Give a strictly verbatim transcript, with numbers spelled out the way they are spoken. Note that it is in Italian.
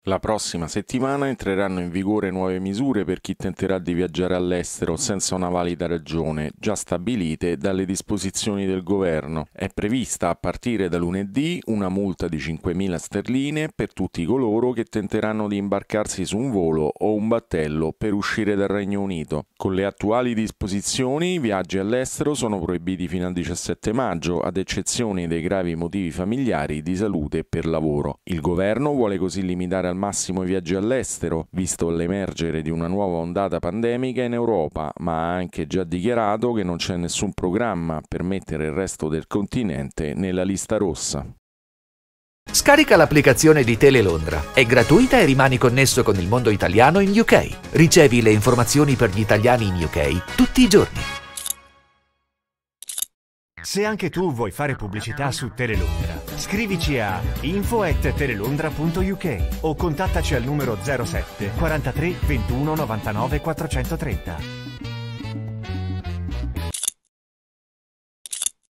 La prossima settimana entreranno in vigore nuove misure per chi tenterà di viaggiare all'estero senza una valida ragione, già stabilite dalle disposizioni del governo. È prevista a partire da lunedì una multa di cinquemila sterline per tutti coloro che tenteranno di imbarcarsi su un volo o un battello per uscire dal Regno Unito. Con le attuali disposizioni i viaggi all'estero sono proibiti fino al diciassette maggio, ad eccezione dei gravi motivi familiari, di salute e per lavoro. Il governo vuole così limitare al massimo i viaggi all'estero, visto l'emergere di una nuova ondata pandemica in Europa, ma ha anche già dichiarato che non c'è nessun programma per mettere il resto del continente nella lista rossa. Scarica l'applicazione di Telelondra, è gratuita e rimani connesso con il mondo italiano in U K. Ricevi le informazioni per gli italiani in U K tutti i giorni. Se anche tu vuoi fare pubblicità su Telelondra, scrivici a info at telelondra punto u k o contattaci al numero zero sette quarantatré ventuno novantanove quattrocentotrenta.